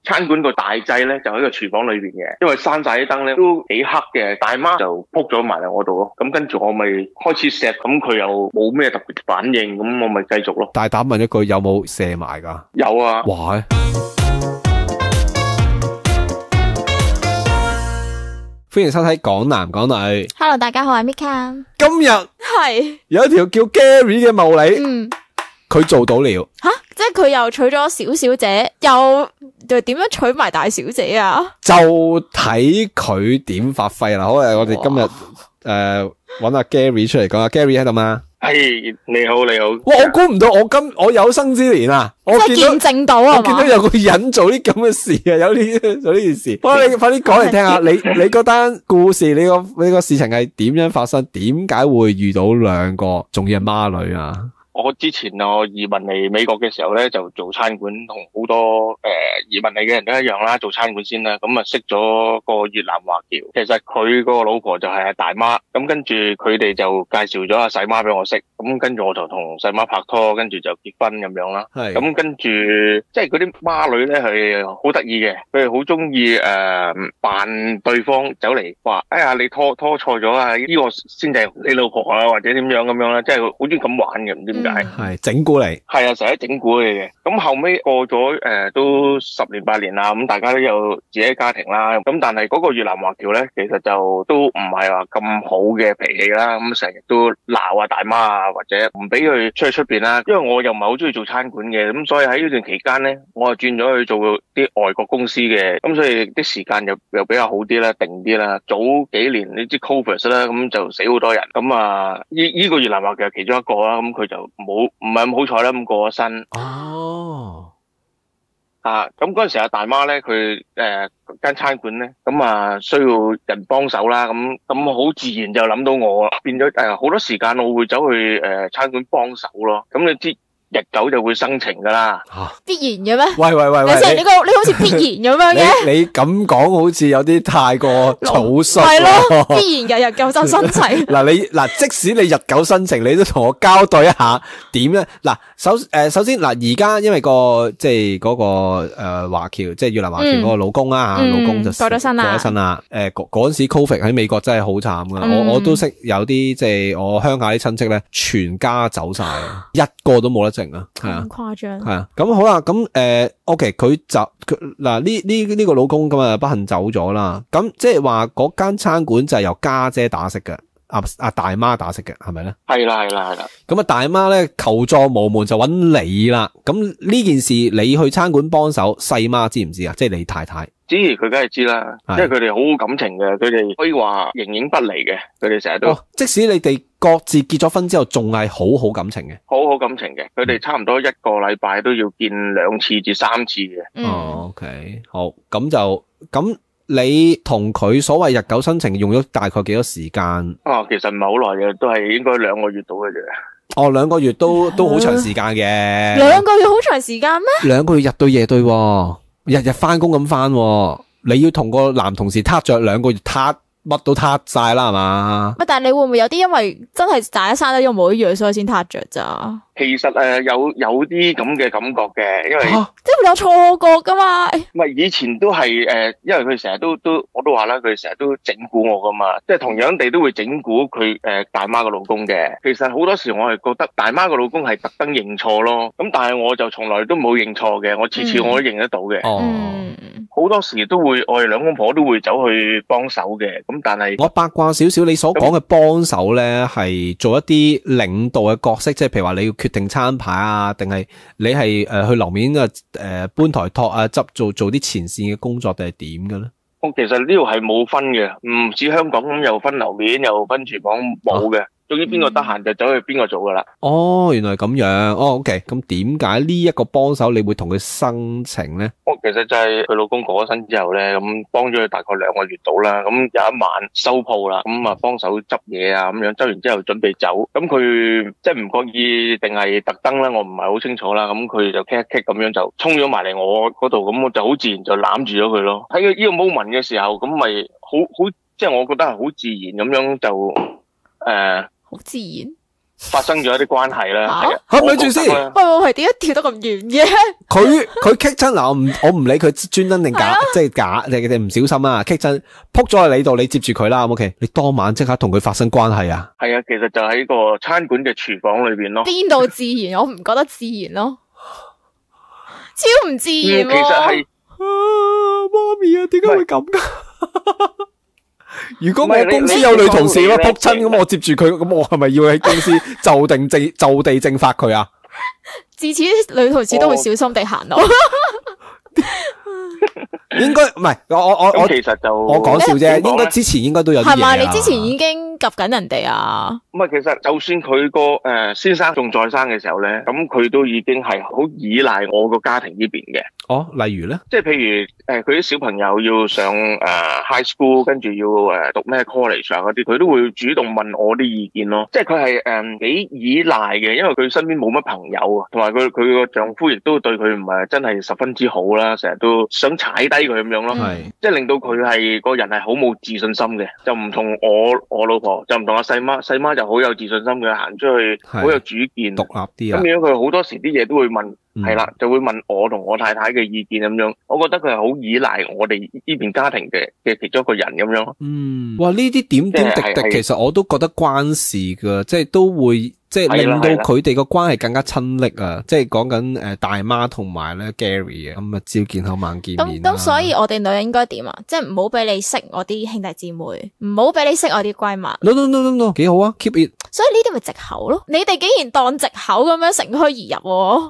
餐館個大掣咧就喺個廚房裏邊嘅，因為閂晒啲燈咧都幾黑嘅，大媽就撲咗埋嚟我度咯。咁跟住我咪開始錫，咁佢又冇咩特別反應，咁我咪繼續咯。 大膽問一句，有冇射埋㗎？ 有啊。 哇！歡迎收睇港男港女。 Hello， 大家好，我係 Mika。 今日係有一條叫 Gary 嘅茂利，佢做到了。 吓，即係佢又娶咗小小姐，又點樣娶埋大小姐啊？ 就睇佢點發揮啦。好啊，我哋今日揾阿 Gary 出嚟講。阿 Gary 喺度嘛？ 係，你好你好。 哇！我估唔到我有生之年啊，我即係見證到啊， 我見到有個人做啲咁嘅事啊，做呢件事。好，你快啲講嚟聽下，你嗰單故事，你個事情係點樣發生？點解會遇到兩個仲要係孖女啊？ 我之前我移民嚟美國嘅時候咧，就做餐館，同好多移民嚟嘅人都一樣啦，做餐館先啦。咁啊識咗個越南華僑，其實佢個老婆就係阿大媽，咁跟住佢哋就介紹咗阿細媽俾我識，咁跟住我就同細媽拍拖，跟住就結婚咁樣啦。係。咁跟住即係嗰啲孖女咧係好得意嘅，佢哋好中意扮對方走嚟話，哎呀你拖錯咗啊，呢個先至係你老婆啊，或者點樣咁樣啦，即係好中意咁玩嘅，唔知點解。 係整蠱你。係啊，成日整蠱你嘅。咁後尾過咗都10年8年啦，咁大家都有自己家庭啦。咁但係嗰個越南華僑咧，其實就都唔係話咁好嘅脾氣啦。咁成日都鬧啊大媽啊，或者唔俾佢出去出邊啦。因為我又唔係好中意做餐館嘅，咁所以喺呢段期間咧，我就轉咗去做啲外國公司嘅。咁所以啲時間又比較好啲啦，定啲啦。早幾年你知 COVID 啦，咁就死好多人。咁啊，呢個越南華僑係其中一個啦。咁佢就唔係咁好彩啦，咁過咗身。哦。咁嗰陣時阿大媽咧，佢間餐館咧，咁啊需要人幫手啦，咁好自然就諗到我，變咗好多時間我會走去餐館幫手咯。咁你知日久就會生情噶啦， 必然嘅咩？ 喂， 你好似必然咁樣嘅。 你咁講好似有啲太過草率。 係咯，必然日久就生情。 嗱，即使你日久生情，你都同我交代一下點咧？嗱，首先嗱，而家因為即係嗰個華僑，即係越南華僑嗰個老公啦，老公就過咗身啦。嗰陣時 Covid 喺美國真係好慘噶，我都識有啲即係我鄉下啲親戚咧，全家走晒，一個都冇得剩。係啊， 誇張係啊，咁好啦，咁OK，佢嗱呢個老公咁啊不幸走咗啦，咁即係話嗰間餐館就係由家姐打識嘅，阿大媽打識嘅，係咪咧？係啦。咁啊大媽咧求助無門就揾你啦，咁呢件事你去餐館幫手，細媽知唔知啊？即係你太太。知，佢梗係知啦，因為佢哋好好感情嘅，佢哋可以話形影不離嘅，佢哋成日都。即使你哋各自結咗婚之後，仲係好好感情嘅。好好感情嘅，佢哋差唔多一個禮拜都要見2次至3次嘅。OK，好，咁你同佢所謂日久生情，用咗大概幾多時間？其實唔係好耐嘅，都係應該2個月到嘅啫。2個月都好長時間嘅。 2個月好長時間咩？2個月日對夜對，日日翻工咁翻，你要同個男同事撻着2個月撻乜都撻晒啦，係嘛？但係你會唔會有啲因為真係大家生得一模一樣，所以先撻着咋？其實有啲咁嘅感覺嘅，因為即係會有錯覺噶嘛。唔係以前都係因為佢成日都我都話啦，佢成日都整蠱我噶嘛，即係同樣地都會整蠱佢大媽個老公嘅。其實好多時我係覺得大媽個老公係特登認錯咯，咁但係我就從來都冇認錯嘅，我次次我都認得到嘅。好多時都會我哋兩公婆都會走去幫手嘅，咁但係我八卦少少，你所講嘅幫手咧係做一啲領導嘅角色，即係譬如話你要決定餐牌啊，定係你係去樓面搬台托啊，做啲前線嘅工作，定係點嘅咧？其實呢度係冇分嘅，唔似香港咁又分樓面又分廚房，冇嘅。總之邊個得閒就走去邊個做噶啦。原來咁樣。OK，咁點解呢一個幫手你會同佢生情咧？其實就係佢老公過咗身之後咧，咁幫咗佢大概2個月到啦。咁有一晚收鋪啦，咁啊幫手執嘢啊，咁樣執完之後準備走。咁佢即係唔覺意定係特登啦，我唔係好清楚啦。咁佢就棘一棘咁樣就衝咗埋嚟我嗰度，咁我就好自然就攬住咗佢咯。喺呢個 moment 嘅時候，咁咪好即係我覺得係好自然咁樣就好自然。 發生咗一啲關係啦。 咪住先， 喂，點解跳得咁遠嘅？ 佢棘親嗱，我唔理佢專登定假，即係假，你唔小心啊，棘親撲咗喺你度，你接住佢啦 ，OK？你當晚即刻同佢發生關係啊？ 係啊，其實就喺個餐館嘅廚房裏邊咯。 邊度自然？我唔覺得自然咯，超唔自然。 其實係媽咪啊，點解會咁噶？如果我公司有女同事咁撲親，咁我接住佢，咁我係咪要喺公司就地正法佢啊？ 自此女同事都會小心地行路。 應該唔係我其實就我講笑啫，應該之前應該都有啲嘢啊。 係嘛？你之前已經及緊人哋啊？ 咁啊，其實就算佢個先生仲在生嘅時候咧，咁佢都已經係好依賴我個家庭呢邊嘅。 哦，例如咧， 即係譬如佢啲小朋友要上high school，跟住要讀咩 college 啊嗰啲，佢都會主動問我啲意見咯。即係佢係幾依賴嘅，因為佢身邊冇乜朋友啊，同埋佢個丈夫亦都對佢唔係真係十分之好啦，成日都想踩低佢咁樣咯。係，即係令到佢係個人係好冇自信心嘅，就唔同我老婆，就唔同阿細媽就好有自信心嘅，行出去好有主見，獨立啲啊。咁樣佢好多時啲嘢都會問。係啦，就會問我同我太太嘅意見咁樣，我覺得佢係好依賴我哋呢邊家庭嘅其中一個人咁樣。哇， 呢啲點點滴滴，其實我都覺得關事噶，即係都會。即係令到佢哋個關係更加親昵啊！即係講緊大媽同埋咧 Gary 啊，咁啊朝見口晚見面。 咁所以我哋女人應該點啊？即係唔好俾你識我啲兄弟姊妹，唔好俾你識我啲閨蜜。 No， 幾好啊 ，keep it。 所以呢啲咪藉口咯？你哋竟然當藉口咁樣乘虛而入。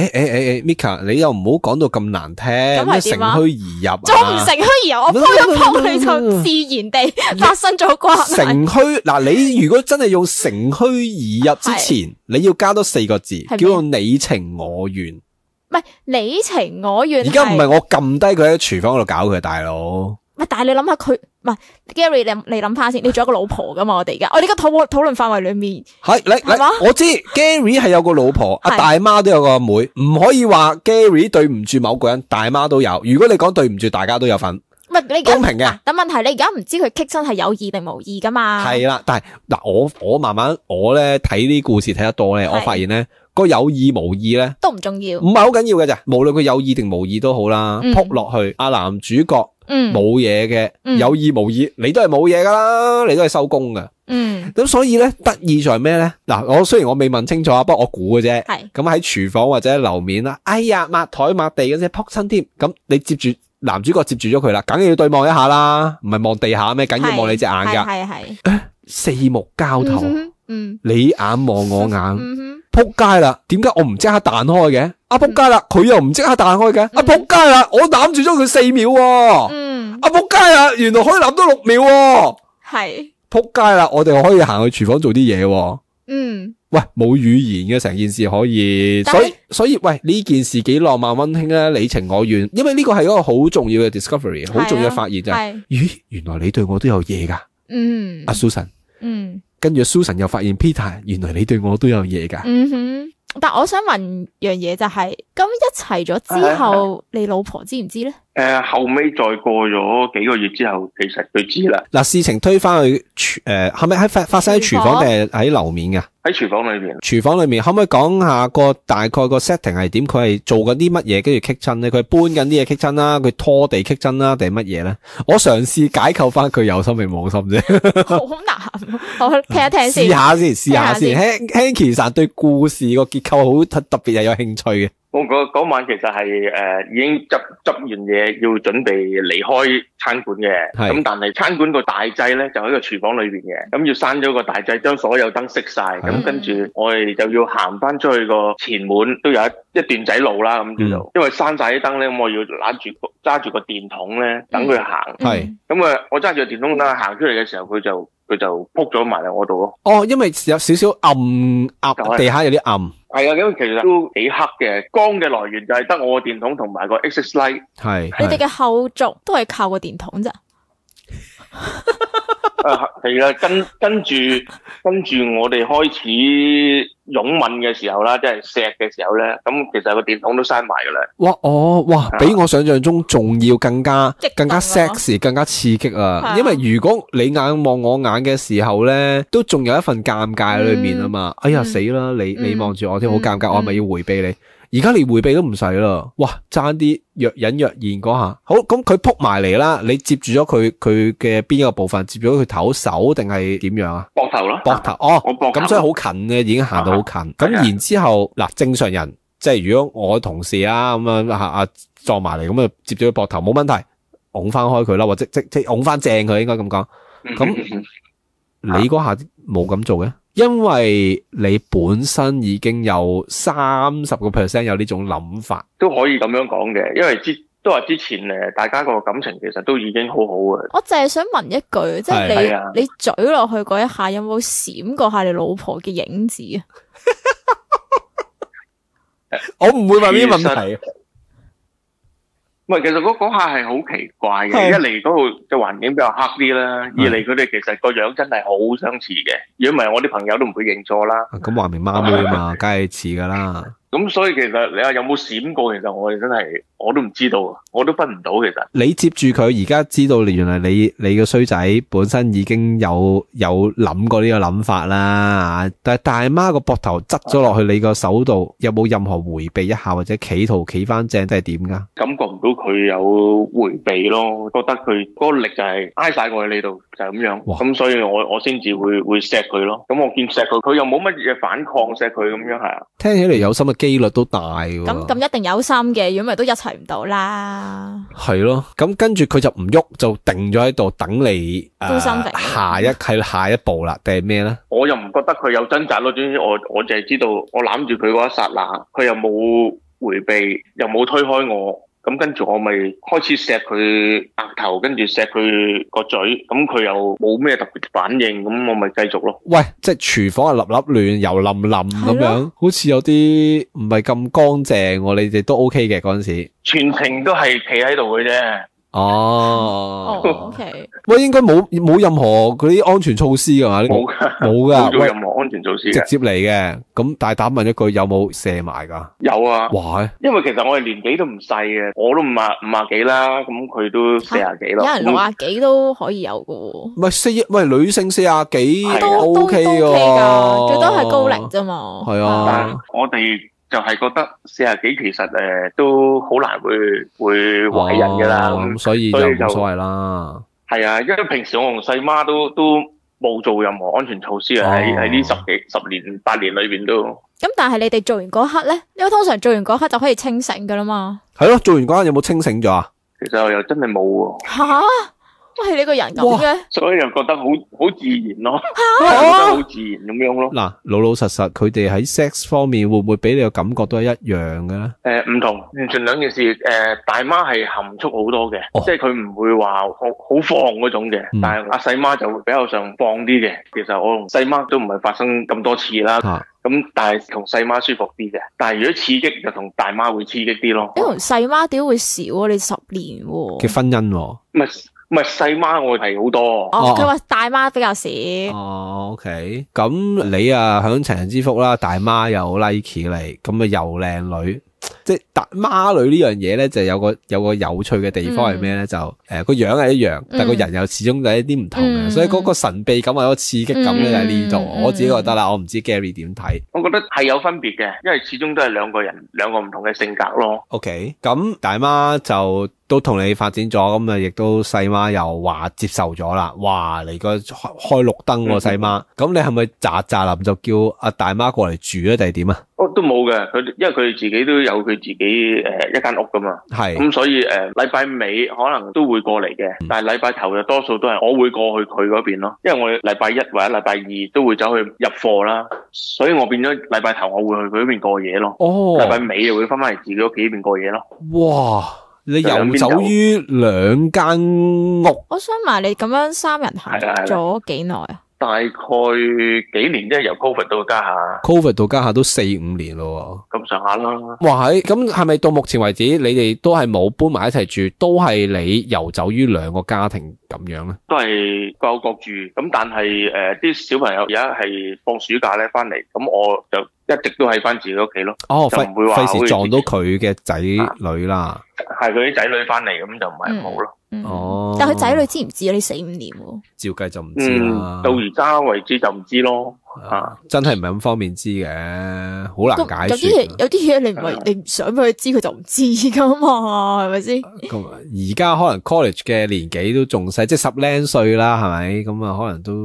Mika， 你又唔好講到咁難聽。咁係點啊？乘虛而入。 仲唔乘虛而入？我鋪一鋪你就自然地發生咗關係。 乘虛嗱，你如果真係用乘虛而入之前，你要加多4個字，叫做你情我願。 唔係你情我願。 而家唔係我撳低佢喺廚房嗰度搞佢，大佬。 唔係，但係你諗下佢，唔係 Gary，你諗翻先，你仲有個老婆噶嘛？我哋而家，我哋而家討論範圍裏面係我知 Gary 係有個老婆，阿大媽都有個阿妹，唔可以話 Gary 對唔住某個人，大媽都有。如果你講對唔住，大家都有份。 唔係你公平嘅， 但問題你而家唔知佢棘親係有意定無意噶嘛？ 係啦，但係嗱，我慢慢我咧睇啲故事睇得多咧，我發現咧個有意無意咧都唔重要， 唔係好緊要嘅咋。無論佢有意定無意都好啦，撲落去阿男主角冇嘢嘅，有意無意你都係冇嘢噶啦，你都係收工噶。咁所以咧得意在咩咧？嗱，我雖然我未問清楚，不過我估嘅啫。咁喺廚房或者樓面啦，哎呀抹台抹地嗰隻撲親添，咁你接住。男主角接住咗佢啦，梗係要對望一下啦，唔係望地下咩？梗要望你隻眼噶。係四目交投，你眼望我眼，扑街啦！點解我唔即刻彈開嘅？扑街啦，佢又唔即刻彈開嘅。扑街啦，我攬住咗佢4秒。扑街啦，原來可以攬到6秒。係扑街啦，我哋可以行去廚房做啲嘢。喂，冇語言嘅成件事可以，所以喂呢件事幾浪漫溫馨啊，你情我願，因為呢個係一個好重要嘅 discovery，好重要嘅發現就係，咦，原來你對我都有嘢噶，阿 Susan，跟住 Susan 又發現 Peter， 原來你對我都有嘢噶， 但我想問樣嘢就係，咁一齊咗之後，你老婆知唔知咧？ 後尾再過咗幾個月之後，其實佢知啦。 嗱，事情推翻去係咪喺發生喺廚房定係喺樓面噶？ 喺廚房裏邊。廚房裏面可唔可以講下大概個 setting 係點？佢係做緊啲乜嘢？跟住棘親咧？佢搬緊啲嘢棘親啦？佢拖地棘親啦？定係乜嘢咧？我嘗試解構翻佢有心定冇心啫。 好難，我聽一聽先。 試下先。Hanky 實對故事個結構好特別又有興趣嘅。 我嗰晚其實係已經執完嘢要準備離開餐館嘅，咁但係餐館個大掣咧就喺個廚房裏邊嘅，咁要閂咗個大掣，將所有燈熄晒，咁跟住我哋就要行翻出去個前門，都有一段仔路啦，咁叫做，因為閂晒啲燈咧，咁我要揸住個電筒咧等佢行，咁我揸住個電筒等佢行出嚟嘅時候，佢就撲咗埋嚟我度咯。哦， 因為有少少暗，地下有啲暗。 係啊，因為其實都幾黑嘅，光嘅來源就係得我個電筒同埋個 access light。 你哋嘅後續都係靠個電筒咋？ 係啦，跟住我哋開始擁吻嘅時候啦，即係錫嘅時候咧，咁其實個電筒都閂埋噶啦。 哇，比我想象中仲要更加 sexy， 更加刺激啊！因為如果你眼望我眼嘅時候咧，都仲有一份尷尬喺裏面啊嘛。哎呀死啦，你望住我添，好尷尬，我係咪要回避你？而家連回避都唔使啦，哇！爭啲若隱若現嗰下，好咁佢撲埋嚟啦，你接住咗佢嘅邊一個部分？接咗佢頭手定係點樣啊？ 膊頭咯， 膊頭哦，咁所以好近嘅，已經行到好近。咁然之後嗱，正常人即係如果我同事啊咁樣撞埋嚟咁啊，接咗佢膊頭冇問題，拱翻開佢啦，或者即拱翻正佢應該咁講。咁你嗰下冇咁做嘅？因為你本身已經有30% 有呢種諗法， 都可以咁樣講嘅，因為都話之前大家個感情其實都已經好好嘅。 我淨係想問一句，即係你嘴落去嗰一下，有冇閃過下你老婆嘅影子啊？ 我唔會問呢啲問題。 唔係，其實嗰下係好奇怪嘅。一嚟嗰度嘅環境比較黑啲啦，二嚟佢哋其實個樣真係好相似嘅。如果唔係，我啲朋友都唔會認錯啦。 咁話明媽妹嘛，梗係似噶啦。 咁所以其實你話有冇閃過？其實我哋真係我都唔知道，我都分唔到。其實你接住佢，而家知道原來你個衰仔本身已經有諗過呢個諗法啦。但係大媽個膊頭側咗落去你個手度，有冇任何回避一下或者企圖企翻正，定係點噶？ 感覺唔到佢有回避咯，覺得佢嗰個力就係挨晒過去你度，就係咁樣。咁所以我先至會錫佢咯。咁我見錫佢又冇乜嘢反抗錫佢咁樣係啊。 聽起嚟有心嘅機率都大喎。 咁一定有心嘅，如果唔係都一齊唔到啦。 係咯，咁跟住佢就唔喐，就定咗喺度等你下一步啦，定係咩咧？ 我又唔覺得佢有掙扎咯，總之我淨係知道我攬住佢嗰一剎那，佢又冇回避，又冇推開我。咁跟住我咪開始錫佢額頭，跟住錫佢個嘴，咁佢又冇咩特別反應，咁我咪繼續咯。 喂，即係廚房係粒亂油淋淋咁樣，好似有啲唔係咁乾淨，你哋都 OK 嘅嗰陣時， 全程都係企喺度嘅啫。 OK。 喂，應該冇任何嗰啲安全措施㗎嘛？冇噶， 冇做任何安全措施， 直接嚟嘅。咁大膽問一句，有冇射埋噶？ 有啊。 哇！ 因為其實我哋年紀都唔細嘅，我都五十幾啦，咁佢都40幾咯。 有人60幾都可以有噶。 唔係女性40幾都 OK 噶， 最多係高齡啫嘛。 係啊。 但我哋就係覺得40幾其實都好難會懷孕噶啦， 咁所以就冇所謂啦。 係啊，因為平時我同細媽都冇做任何安全措施啊，喺呢10年8年裏邊都。 咁但係你哋做完嗰刻咧，因為通常做完嗰刻就可以清醒噶啦嘛。 係咯，做完嗰刻有冇清醒咗啊？ 其實我又真係冇喎。 吓？喂，你個人咁嘅， 所以又覺得好自然咯，覺得好自然咁樣咯。 嗱，老實，佢哋喺 sex 方面會唔會俾你個感覺都係一樣嘅咧？ 唔同，完全兩件事。大媽係含蓄好多嘅，即係佢唔會話好放嗰種嘅。但係阿細媽就會比較上放啲嘅。其實我同細媽都唔係發生咁多次啦。咁但係同細媽舒服啲嘅。但係如果刺激就同大媽會刺激啲咯。 你同細媽點會少啊？你10年嘅婚姻唔係細媽我係好多。 佢話大媽比較少。 OK。咁你啊享情人之福啦，大媽又 like 你，咁啊又靚女。即係大媽女呢樣嘢咧，就有個有趣嘅地方係咩咧？就個樣係一樣，但個人又始終有一啲唔同嘅，所以嗰個神秘感或者個刺激感咧喺呢度。我自己覺得啦，我唔知 Gary 點睇。 我覺得係有分別嘅，因為始終都係兩個唔同嘅性格咯。 OK，咁大媽就都同你發展咗，咁啊亦都細媽又話接受咗啦。哇，嚟個開綠燈喎，細媽。咁你係咪咋臨就叫阿大媽過嚟住咧，定係點啊？ 都冇嘅，因為佢哋自己都有佢自己一間屋噶嘛。係。咁所以禮拜尾可能都會過嚟嘅，但係禮拜頭就多數都係我會過去佢嗰邊咯，因為我禮拜一或者禮拜二都會走去入貨啦，所以我變咗禮拜頭我會去佢嗰邊過夜咯。禮拜尾就會翻嚟自己屋企呢邊過夜咯。哇！ 你遊走於2間屋， 我想問你咁樣3人行咗幾耐啊？ 大概幾年，即係由 Covid 到家下都4-5年咯， 咁上下啦。 哇，咁係咪到目前為止，你哋都係冇搬埋一齊住，都係你遊走於2個家庭咁樣咧？ 都係各有各住，咁但係啲小朋友而家係放暑假咧翻嚟，咁我就一直都喺翻自己屋企咯。 哦， 就唔會話費事撞到佢嘅仔女啦。 係佢啲仔女翻嚟，咁就唔係好咯。 哦， 但係佢仔女知唔知啊？你4-5年喎， 照計就唔知啦。 到而家為止就唔知咯。 真係唔係咁方便知嘅，好難解說。 有啲嘢你唔係你唔想俾佢知，佢就唔知噶嘛，係咪先？ 咁而家可能 college 嘅年紀都仲細，即係10零歲啦，係咪？咁啊，可能都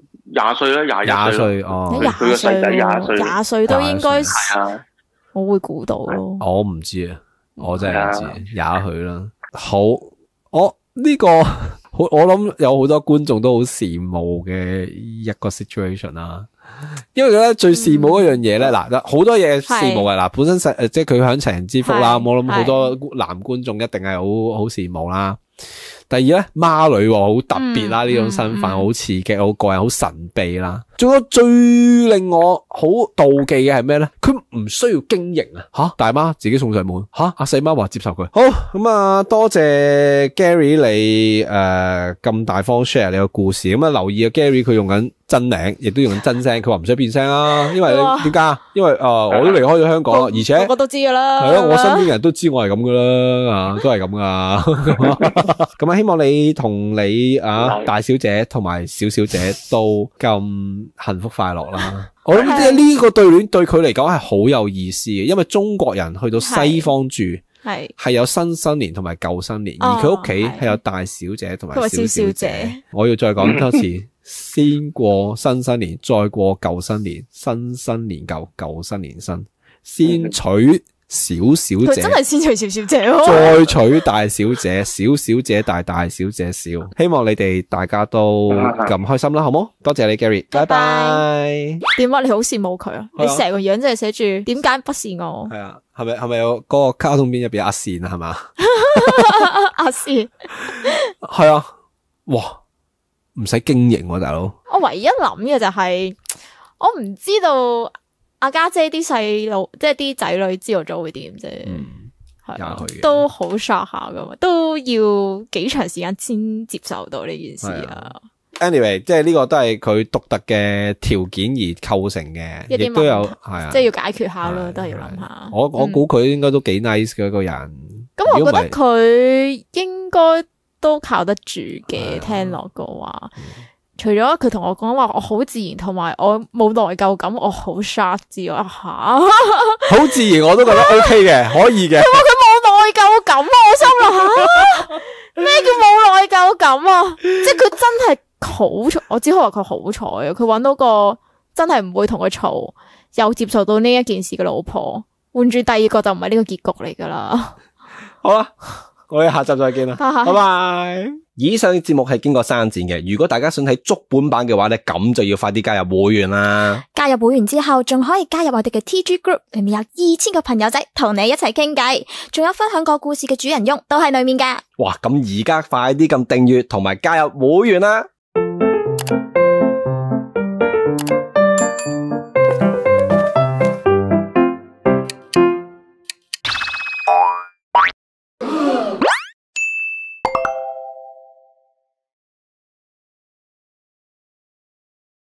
20歲啦，21歲哦， 佢個細仔 20歲都應該係啊， 我會估到咯。 我唔知啊，我真係唔知，廿佢啦。好，我呢個我諗有好多觀眾都好羨慕嘅一個 situation 啦。因為咧最羨慕一樣嘢咧，嗱好多嘢羨慕嘅，嗱本身即係佢享齊人之福啦，我諗好多男觀眾一定係好羨慕啦。第二咧，孖女好特別啦，呢種身份好刺激、好過癮、好神秘啦。仲有最令我好妒忌嘅係咩咧？佢唔需要經營啊！吓，大媽自己送上門，吓阿細媽話接受佢。好咁啊，多謝 Gary 你咁大方 share 你個故事。咁啊，留意啊 Gary 佢用緊真名，亦都用緊真聲。佢話唔使變聲啦，因為點解？因為我都離開咗香港，而且我都知噶啦。 係咯，我身邊人都知我係咁噶啦，都係咁噶。咁啊，希望你同你大小姐同埋小小姐都咁幸福快樂啦！我諗即係呢個對聯對佢嚟講係好有意思嘅，因為中國人去到西方住係有新年同埋舊新年，而佢屋企係有大小姐同埋小小姐。我要再講多次，先過新年，再過舊新年，新年舊，舊新年新，先娶小小姐， 佢真係先娶小小姐喎， 再娶大小姐，小小姐大，大小姐小。希望你哋大家都咁開心啦，好冇？多謝你 Gary， 拜拜。 點解你好羨慕佢啊？你成個樣真係寫住點解不是我？ 係啊，係咪有嗰個卡通片入邊阿善係嘛？ 阿善係啊，哇，唔使經營喎，大佬。 我唯一諗嘅就係我唔知道。阿家姐啲細路，即係啲仔女知道咗會點啫，係都好 shock 下噶嘛，都要幾長時間先接受到呢件事啊。 Anyway， 即係呢個都係佢獨特嘅條件而構成嘅，亦都有係啊， 即係要解決下咯，都係要諗下。 我估佢應該都幾 nice 嘅一個人。 咁我覺得佢應該都靠得住嘅，聽落嘅話。除咗佢同我講話我好自然，同埋我冇內疚感，我好 shock 之外，好自然我都覺得 OK 嘅，可以嘅。 佢話佢冇內疚感啊，我心諗咩叫冇內疚感啊？即係佢真係好彩，我只可以話佢好彩啊！佢搵到個真係唔會同佢嘈，又接受到呢一件事嘅老婆，換住第二個就唔係呢個結局嚟噶啦。 好啦，我哋下集再見啦，拜拜。以上嘅節目係經過刪剪嘅，如果大家想睇足本版嘅話咧，咁就要快啲加入會員啦。 加入會員之後，仲可以加入我哋嘅 TG Group， 裏面有2000個朋友仔同你一齊傾偈，仲有分享過故事嘅主人翁都喺裏面噶。 哇，咁而家快啲撳訂閱同埋加入會員啦！